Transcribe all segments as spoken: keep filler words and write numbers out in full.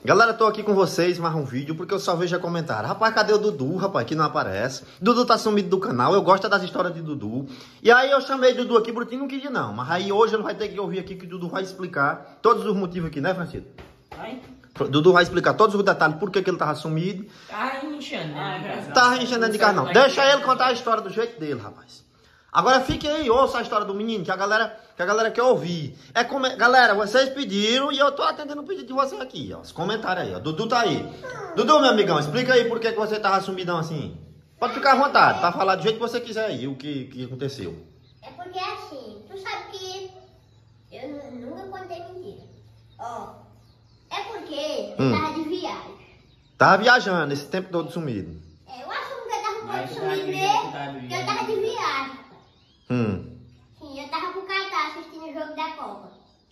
Galera, tô aqui com vocês, mais um vídeo, porque eu só vejo comentário. Rapaz, cadê o Dudu, rapaz, que não aparece? Dudu tá sumido do canal, eu gosto das histórias de Dudu. E aí eu chamei Dudu aqui, Brutinho não queria não. Mas aí hoje ele vai ter que ouvir aqui que o Dudu vai explicar todos os motivos aqui, né, Francisco? Vai. Dudu vai explicar todos os detalhes, por que que ele tava sumido. Tava enchendo, né? Tava enchendo de canal. Deixa ele contar a história do jeito dele, rapaz. Agora fique aí, ouça a história do menino, que a galera, que a galera quer ouvir. É como... Galera, vocês pediram e eu tô atendendo o pedido de vocês aqui, ó. Os comentários aí, ó. Dudu tá aí. Dudu, meu amigão, explica aí por que que você tava sumidão assim. Pode ficar à vontade, pra falar do jeito que você quiser aí, o que, que aconteceu. É porque assim, tu sabe que eu nunca contei mentira. Ó, é porque eu Hum. tava de viagem. Tava viajando esse tempo todo sumido. É, eu assumo que eu tava um Mas pouco tu tá de sumido viagem, tu mesmo, tá de porque eu viagem. tava de viagem. Hum. Sim, eu tava com o Catar assistindo o jogo da Copa.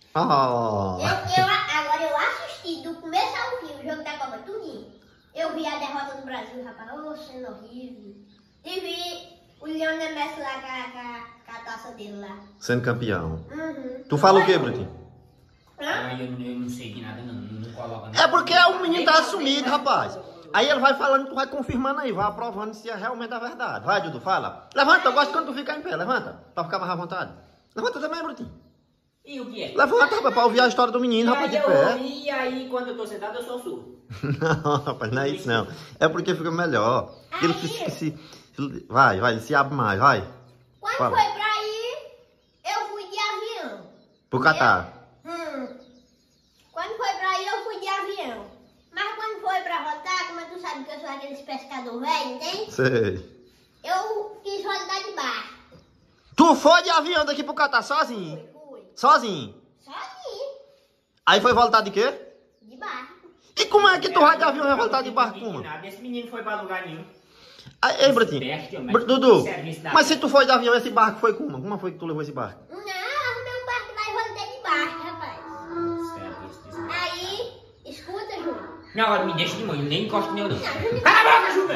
Oh. Eu, eu, agora eu assisti do começo ao fim o jogo da Copa, tudinho. Eu vi a derrota do Brasil, rapaz, oh, sendo horrível. E vi o Lionel Messi lá com a, com a, com a taça dele lá. Sendo campeão. Uhum. Tu fala o quê, Brutinho? Hã? Ah, eu, eu não sei de nada, não. Não coloca nada. É porque o menino tá sumido, rapaz. Aí ele vai falando, tu vai confirmando aí, vai aprovando se é realmente a verdade. Vai, Dudu, fala. Levanta, eu gosto quando tu fica em pé, levanta. Pra ficar mais à vontade. Levanta também, Brutinho. E o que é? Levanta, rapaz, pra ouvir a história do menino, E rapaz, de aí eu pé. ouvi, e aí quando eu tô sentado eu sou surdo. Não, rapaz, não é isso não. É porque fica melhor. Ele se, se, se- Vai, vai, ele se abre mais, vai. Quando Fala. foi pra ir, eu fui de avião. Pro Catar. Hum. Quando foi pra ir, eu fui de avião. Mas quando foi pra voltar, como tu sabe que eu sou aqueles pescador velho, entende? Sei. Eu quis voltar de barco. Tu foi de avião daqui pro Catar sozinho? Fui, fui. Sozinho. Sozinho. Aí foi voltar de quê? De barco. E como é que tu vai de avião e vai voltar de barco, Não mano? nada. Esse menino foi pra lugar nenhum. Aí, ei, Brutinho. Teste, mas Br- Dudu, serviço da- mas se tu foi de avião, esse barco foi como? Como foi que tu levou esse barco? Não, arrumei um barco lá e voltei de barco, rapaz. Serviço desse- Aí, escuta, Júlio. Não, agora me deixa de mãe, nem encosta em eu não. Não, Júlio, Cala a boca, Júlio!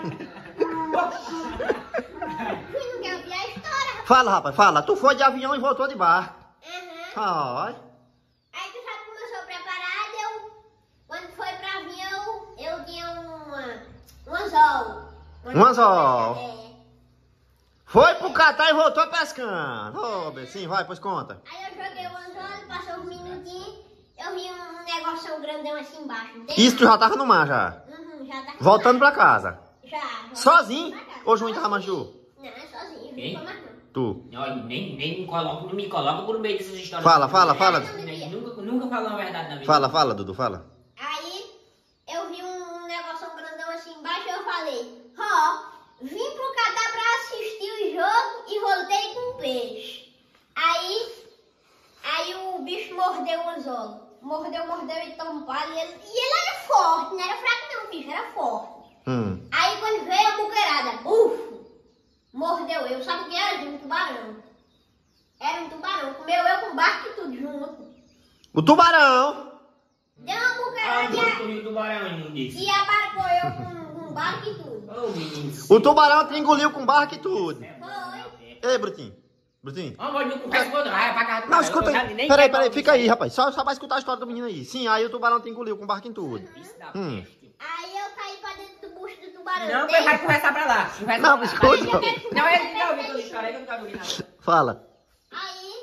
Júlio não quer ouvir a história, rapaz. Fala, rapaz, fala. Tu foi de avião e voltou de barco. Aham. Ai. Aí tu sabe como eu sou preparada, eu, quando foi pra avião, eu tinha uma, um anzol. Um anzol. É. Foi pro Catar e voltou pescando. Ô, Becinho, vai, pois conta. Aí eu joguei o anzol, passou uns minutinhos, eu vi um negócio grandão assim embaixo. Entende? Isso tu já tava no mar, já. Uhum, já tá. Voltando pra casa. Já. já. Sozinho? Pra casa. Ou junto tava Manju? Não, é sozinho, Quem? não foi mais não. Tu. Olha, nem, nem me coloca, não me coloca por meio dessas histórias. Fala, fala, fala. Nunca, nunca falou a verdade na vida. Fala, fala, Dudu, fala. Aí eu vi um negócio grandão assim embaixo e eu falei, ó, vim pro Catar pra assistir o jogo e voltei com um peixe. Aí, aí o bicho mordeu o anzol. Mordeu, mordeu e tombou e ele, e ele era forte, não era fraco não, o bicho, era forte. Hum. Aí quando veio a buqueirada, buf, mordeu eu. Sabe o que era? Um tubarão. Era um tubarão, comeu eu com barco e tudo junto. O tubarão. Deu uma Ah, buqueirada eu e, comi o tubarão e não disse. e abarcou eu com, com barco e tudo. Ô, menino. O tubarão te engoliu com barco e tudo. Foi. Ei, Brutinho. Brutinho. Ó, mas não conversa com outro, vai pra casa do Não, cara. escuta Eu aí. nem Peraí, quero peraí, ouvir fica aí, isso rapaz. Só, só vai escutar a história do menino aí. Sim, aí o tubarão te engoliu com barco e tudo. Isso da Hum. peste. Aí eu caí pra dentro do bucho do tubarão. Não, entende? vai conversar pra lá. Conversa Não, pra lá. escuta. Não, ele não tá ouvindo toda a história, ele não tá ouvindo nada. Fala. Aí,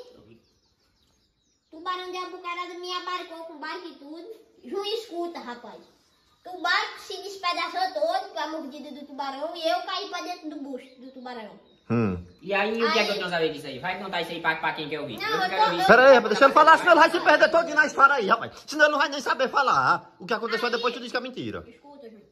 o tubarão deu a bucarada, me abarcou com barco e tudo. Ju, escuta, rapaz. O barco se despedaçou todo com a mordida do tubarão e eu caí pra dentro do bucho do tubarão. Hum. E aí, o que é que eu Aí- não sabia disso aí? Vai contar isso aí pra, pra quem quer ouvir. Não, eu não eu quero tô- ouvir. eu- Pera aí, rapaz, deixa ele falar, senão ele vai se perder todo na história aí, rapaz. Senão ele não vai nem saber falar. O que aconteceu Aí- depois tu diz que é mentira. Escuta, Ju.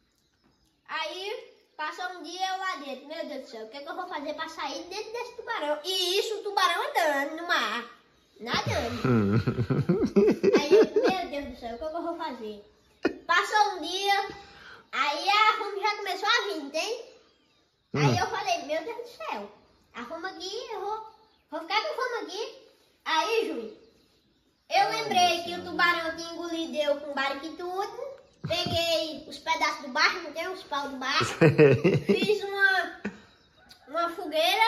Aí, passou um dia eu lá dentro. Meu Deus do céu, o que, é que eu vou fazer pra sair dentro desse tubarão? E isso, o tubarão andando no mar. Nadando. Hum. Aí, eu, meu Deus do céu, o que, é que eu vou fazer? Passou um dia, aí a fome já começou a vir, entende? Aí Hum. eu falei, meu Deus do céu, a fome aqui, eu vou, vou ficar com fome aqui. Aí, Júlio, eu lembrei que o tubarão tinha engolido eu com barco e tudo. Peguei os pedaços do barco, não tem os paus do barco. Fiz uma, uma fogueira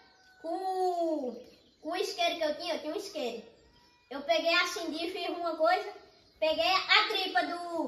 com, com o isqueiro que eu tinha, eu tinha um isqueiro. Eu peguei, acendi, fiz uma coisa, peguei a tripa do,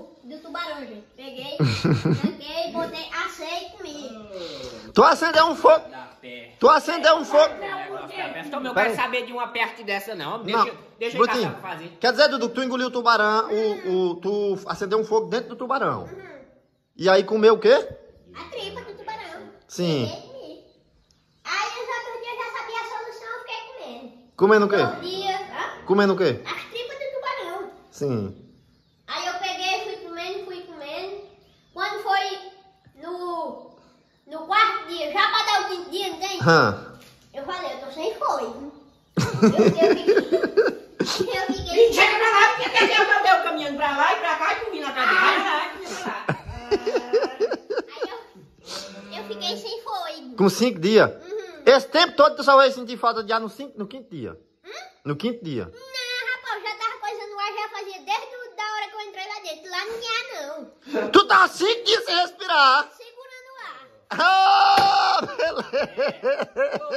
gente. Peguei, peguei, botei, assei e comi. Tu acendeu um fogo. Da peste. Tu acendeu um fogo. Negócio da peste. Então, eu Pera quero aí. saber de uma peste dessa, não. Deixa, Não, deixa eu Brutinho, caçar pra fazer. quer dizer, Dudu, que tu engoliu o tubarão, o, o, tu acendeu um fogo dentro do tubarão. Uhum. E aí comeu o quê? A tripa do tubarão. Sim. Peguei e comi. Aí os outros dias eu já sabia a solução, eu fiquei comendo. Comendo o quê? Outro dia, hã? Comendo o quê? As tripas do tubarão. Sim. Aí eu peguei, fui comendo, fui comendo. Quando foi no, no quarto dia, já pra dar o quinto dia, não tem? Hã. Eu falei, eu tô sem fome. Eu, eu fiquei... Eu fiquei... Chega pra lá, porque quer dizer, eu tô caminhando pra lá e pra cá e tu vindo atrás de lá, lá, pra lá. Aí eu, eu fiquei sem fome. Com cinco dias. Uhum. Esse tempo todo tu só vai sentir falta de ar no, cinco, no quinto dia. Hum? No quinto dia. Não, rapaz, já tava coisa no ar, já fazia desde o- da hora que eu entrei lá dentro. Lá não tinha, não. Tu tá cinco dias sem respirar. Segurando o ar. Ah, beleza.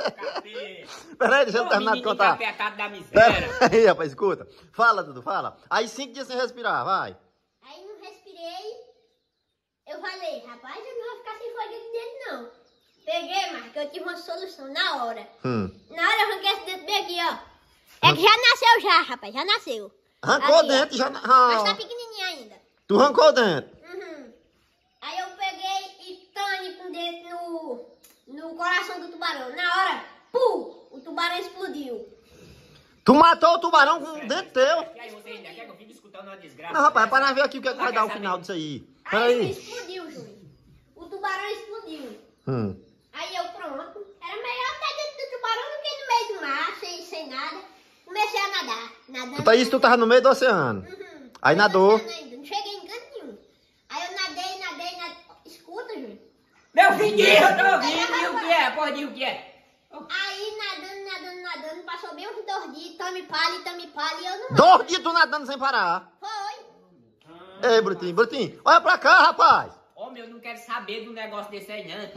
Peraí, deixa eu terminar de contar. Encapetado da miséria. Peraí, rapaz, escuta. Fala, Dudu, fala. Aí cinco dias sem respirar, vai. Aí não respirei. Eu falei, rapaz, eu não vou ficar sem fome aqui dentro, não. Peguei, mas que eu tive uma solução na hora. Hum. Na hora eu arranquei esse dentro bem aqui, ó. É que já nasceu já, rapaz, já nasceu. Arrancou Aqui, ó. dentro já. Mas Ah, tá pequenininho ainda. tu arrancou dentro. Uhum. Aí eu peguei e tane com o dedo no, no coração do tubarão. Na hora, pum, o tubarão explodiu. Tu matou o tubarão com o dente teu. E aí você ainda quer que eu fique escutando uma desgraça? Não, rapaz, é pra nós ver aqui o que, é que vai dar o final disso aí. Aí Peraí. explodiu, Júlio. O tubarão explodiu. Hum. Aí eu, pronto. Era melhor estar dentro do tubarão do que no meio do mar, sem, sem nada. Comecei a nadar. Nadando. Tu tá isso, tu tava no meio do oceano. Uhum. Aí nadou. Ainda. Não cheguei em canto nenhum. Aí eu nadei, nadei, nadei. Escuta, Júlio. Meu filho, eu tô ouvindo. E o que é? Porra, diz o que é? Aí nadando, nadando, nadando. Passou bem uns dois dias. Tome palha, tome palha. E eu não. Dois dias tu nadando sem parar. Foi. Ei, Brutinho, Brutinho, olha pra cá, rapaz. Homem, eu não quero saber do negócio desse aí, não.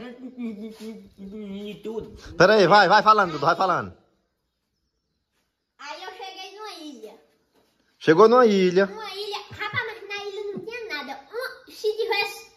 E tudo. Peraí, vai, vai falando, Dudu, vai falando. Aí eu cheguei numa ilha. Chegou numa ilha. Uma ilha. Rapaz, mas na ilha não tinha nada. Uma, se tivesse.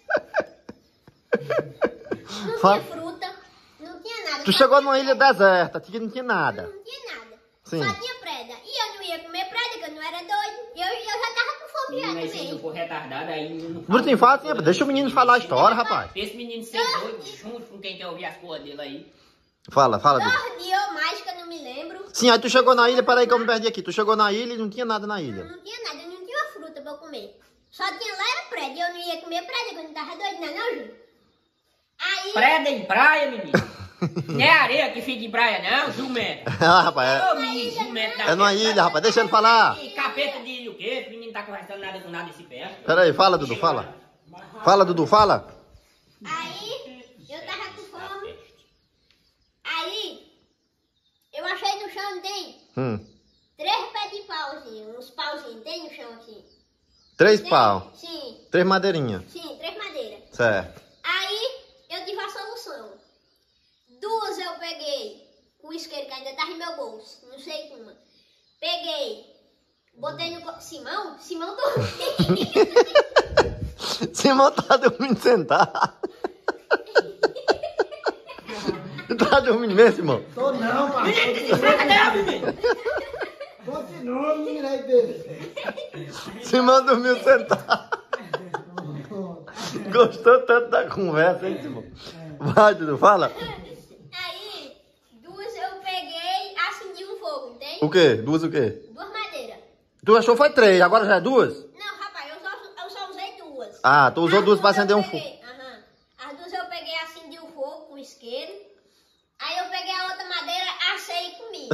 Não Fala. tinha fruta. Não tinha nada. Tu Só chegou tinha numa ilha preda. deserta, que não tinha nada. Não tinha nada. Sim. Só tinha preda. E eu não ia comer preda, que eu não era doido. E eu, eu já tava com fome já Mas se não também. for retardado, aí não fala. Brutinho, fala assim, deixa o menino falar a história, rapaz. Esse menino ser doido, junto com quem quer ouvir as porras dele aí. Fala, fala, Dudu. Dois dias ou mais que eu não me lembro. Sim, aí tu chegou na ilha, peraí que eu me perdi aqui. Tu chegou na ilha e não tinha nada na ilha. Não tinha nada, não tinha uma fruta pra eu comer. Só tinha lá era preda. E eu não ia comer preda, que eu não tava doido, não, não, Júlio? Aí. Preda em praia, menino. Não é areia que fica em praia, não, jumento. Ah, rapaz, Ô, menino, jumento da é, é numa ilha, rapaz, deixa ele falar. E capeta de ilha o quê? Esse menino tá conversando nada com nada esse perto. Peraí, fala, Dudu, fala. Fala, Dudu, fala. Aí, eu tava com fome. Aí, eu achei no chão, não tem? Hum. Três pés de pau, assim, uns pauzinhos, tem no chão, assim. Três Tem? pau, Sim, três madeirinhas. sim, três madeiras. Certo. Aí, eu tive a solução. Duas eu peguei, com o isqueiro que ainda tava em meu bolso, não sei como. Peguei, botei no... co- Simão? Simão dormiu. Simão tá dormindo sentado. Tu tá dormindo mesmo, Simão? Tô não, pai. Continua, menina aí dele. Simão dormiu sentado. Gostou tanto da conversa, hein, Simão? Vai, Dudu, fala. Aí, duas eu peguei, acendi um fogo, tem? O quê? Duas o quê? Duas madeiras. Tu achou foi três, agora já é duas? Não, rapaz, eu só, eu só usei duas. Ah, tu usou As duas pra eu acender um peguei- fogo. Aham. As duas eu peguei, acendi o fogo com o isqueiro. Aí eu peguei a outra madeira, assei e comi.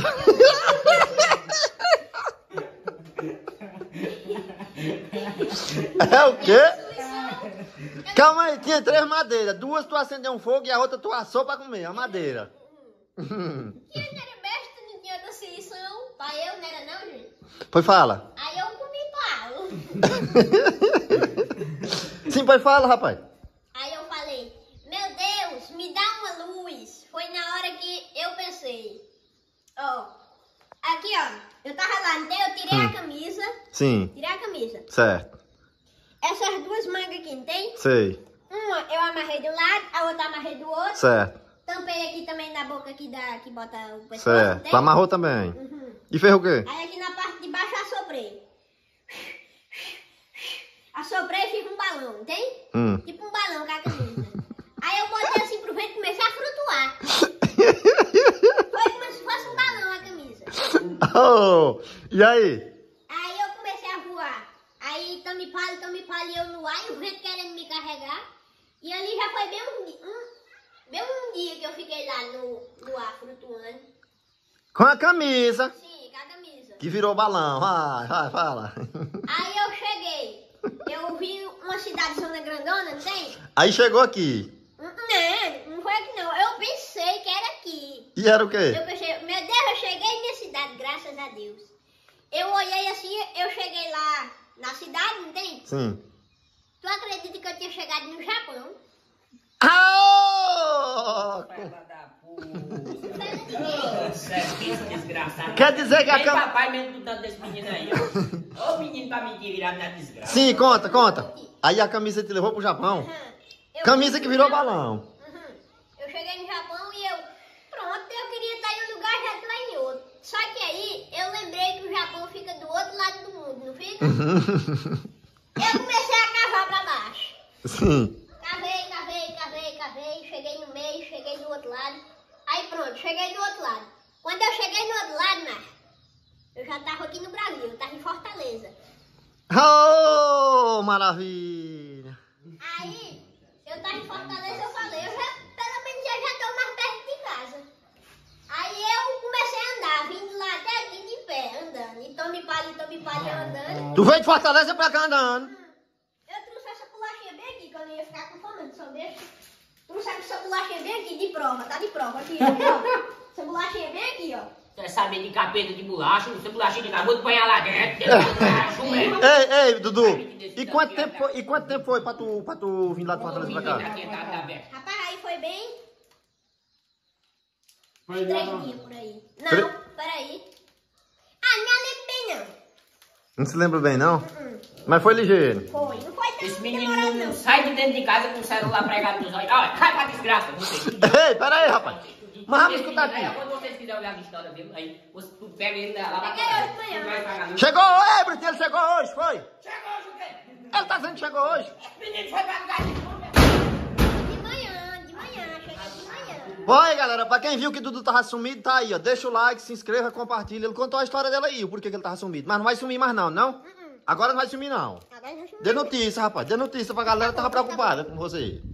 É o quê? Calma aí, tinha três madeiras. Duas tu acendeu um fogo e a outra tu assou pra comer, a madeira. Que eu não era besta, não tinha outra solução. Pra eu não era não, gente. Pois fala. Aí eu comi pau. Sim, pois fala, rapaz. Aí eu falei, meu Deus, me dá uma luz. Foi na hora que eu pensei. Ó, aqui ó, eu tava lá, então eu tirei Hum. a camisa, Sim, tirei a camisa. certo. essas duas mangas aqui, não tem? Sei. Uma eu amarrei do lado, a outra amarrei do outro. Certo. Tampei aqui também na boca aqui da, que bota o pescoço, Certo. não tem? Tu amarrou também. Uhum. E fez o quê? Aí aqui na parte de baixo eu assoprei. Assoprei e fiz um balão, não tem? Hum. Tipo um balão com a camisa. Aí eu botei assim pro vento e comecei a flutuar. Foi como se fosse um balão a camisa. Oh, e aí? Aí eu comecei a voar. Aí tome palha, tome palha e eu no ar, e o vento querendo me carregar. E ali já foi bem um, di- um, bem um dia que eu fiquei lá no, no ar flutuando. Com a camisa. Sim, com a camisa. Que virou balão. Vai, vai, fala. Aí eu cheguei. Eu vi uma cidade zona grandona, não tem? Aí chegou aqui. Não, não foi aqui não. Eu pensei que era aqui. E era o quê? Eu pensei, meu Deus, eu cheguei na cidade, graças a Deus. Eu olhei assim, eu cheguei lá na cidade, não tem? Sim. Tu acredita que eu tinha chegado no Japão? Ah! Fela da puta. Sério, que desgraçado. Quer dizer que a Nem cam... papai mesmo do tanto desse menino aí, ó. Ô menino pra mentir virado na desgraça. Sim, conta, conta. Aí a camisa te levou pro Japão. Uhum. Eu Camisa fui que no virou Japão. balão. Uhum. Eu cheguei no Japão e eu, pronto, eu queria estar em um lugar, já tô em outro. Só que aí eu lembrei que o Japão fica do outro lado do mundo, não fica? Eu comecei a cavar pra baixo. Sim. Cavei, cavei, cavei, cavei, cheguei no meio, cheguei do outro lado. Aí pronto, cheguei do outro lado. Quando eu cheguei no outro lado, Mar, eu já tava aqui no Brasil, eu tava em Fortaleza. Oh, maravilha. Aí, eu tava em Fortaleza, eu falei, eu já, pelo menos eu já tô mais perto de casa. Aí eu comecei a andar, vindo lá até aqui de pé, andando. E tome palha, tome palha, andando. Tu veio de Fortaleza pra cá andando. Eu trouxe essa bolachinha bem aqui, que eu não ia ficar com fome, não sou besta. Trouxe essa bolachinha bem aqui, de prova, tá de prova aqui, ó. Essa bolachinha bem aqui, ó. Você sabe de capeta de bolacha, você bolachinha de acabou de banhar lá dentro. Chumé. Ei, ei, Dudu. E quanto tempo foi, e quanto tempo foi pra tu, pra tu vir lá de Fortaleza pra cá? Rapaz, aí foi bem Foi três lá, dias por aí. Não, Tre- peraí. Ah, não me lembro bem, não. Não se lembra bem, não? Hum, Mas foi ligeiro. Foi, não foi tão Esse menino demorado, não, não. sai de dentro de casa com o celular pregado nos olhos. Olha, cai pra desgraça, você. Ei, pera aí, rapaz. Mas vamos Esse escutar menino aí, aqui. Quando vocês quiserem olhar a história dele, aí você, tu pega ele lá pra Peguei hoje de manhã. tu vai pagar. Chegou, ei, Brutinho, ele chegou hoje, foi? Chegou, Juquê. Ele tá dizendo que chegou hoje. Esse menino foi pra casa. De manhã, de manhã, cheguei de manhã. Foi, galera, pra quem viu que Dudu tava sumido, tá aí, ó. Deixa o like, se inscreva, compartilha. Ele contou a história dela aí, o porquê que ele tava sumido. Mas não vai sumir mais não, não? Agora não vai sumir não. Agora já chamei. Dê notícia, rapaz. Dê notícia pra galera que tava preocupada com você.